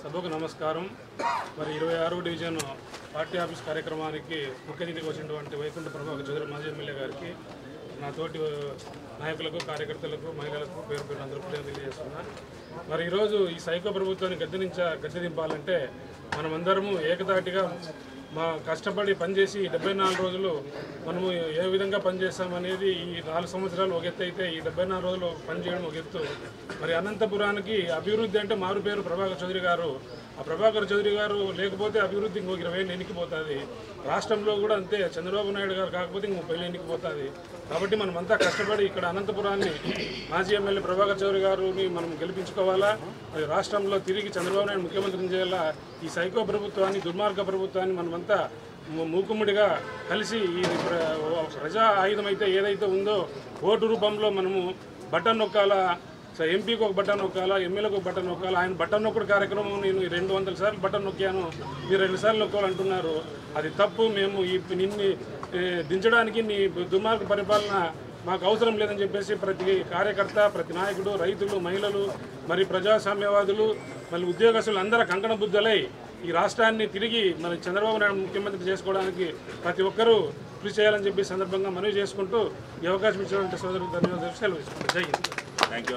సభకు నమస్కారం. మరి 26వ డివిజన్ పార్టీ ఆఫీస్ కార్యక్రమానికి ముఖ్య అతిథిగా వచ్చినటువంటి వైకుంఠ ప్రభాకర్ చౌదరి మాజీ ఎమ్మెల్యే గారికి, నా తోటి నాయకులకు, కార్యకర్తలకు, మహిళలకు పేరు పేరు అందరూ తెలియజేస్తున్నా. మరి ఈరోజు ఈ సైకో ప్రభుత్వాన్ని గద్దె దింపాలంటే మనమందరము ఏకతాటిగా కష్టపడి పనిచేసి 74 రోజులు మనము ఏ విధంగా పనిచేస్తామనేది ఈ 4 సంవత్సరాలు ఒక ఎత్తు అయితే, ఈ 74 రోజులు పనిచేయడం ఒక ఎత్తు. మరి అనంతపురానికి అభివృద్ధి అంటే మారు పేరు ప్రభాకర్ చౌదరి గారు. ఆ ప్రభాకర్ చౌదరి గారు లేకపోతే అభివృద్ధి ఇంకొక 20 ఏళ్ళు ఎన్నికిపోతుంది. రాష్ట్రంలో కూడా అంతే, చంద్రబాబు నాయుడు గారు కాకపోతే ఇంకో 30 ఏళ్ళు ఎన్నికిపోతుంది. కాబట్టి మనమంతా కష్టపడి ఇక్కడ అనంతపురాన్ని మాజీ ఎమ్మెల్యే ప్రభాకర్ చౌదరి గారిని మనం గెలిపించుకోవాలా. అది రాష్ట్రంలో తిరిగి చంద్రబాబు నాయుడు ముఖ్యమంత్రిని చేయాలా. ఈ సైకో ప్రభుత్వాన్ని, దుర్మార్గ ప్రభుత్వాన్ని మనమంతా మూకుమ్మడిగా కలిసి ఈ ప్రజా ఆయుధం అయితే ఏదైతే ఉందో ఓటు రూపంలో మనము బటన్ నొక్కాలా. ఎంపీకి ఒక బటన్ నొక్కాలా, ఎమ్మెల్యేకి ఒక బటన్ నొక్కాలా. ఆయన బటన్ నొక్కడు కార్యక్రమం నేను 200 సార్లు బటన్ నొక్కాను, మీరు 2 సార్లు నొక్కాలంటున్నారు. అది తప్పు. మేము నిన్ను దించడానికి నీ దుర్మార్గ పరిపాలన మాకు అవసరం లేదని చెప్పేసి ప్రతి కార్యకర్త, ప్రతి నాయకుడు, రైతులు, మహిళలు, మరి ప్రజాస్వామ్యవాదులు, మళ్ళీ ఉద్యోగస్తులు అందరూ కంకణ బుద్ధలై ఈ రాష్ట్రాన్ని తిరిగి మన చంద్రబాబు నాయుడు ముఖ్యమంత్రి చేసుకోవడానికి ప్రతి ఒక్కరూ కృషి చేయాలని చెప్పి సందర్భంగా మనవి చేసుకుంటూ ఈ అవకాశం ఇచ్చినటువంటి సోదరులకు ధన్యవాదాలు. సెలవు. జై హింద్.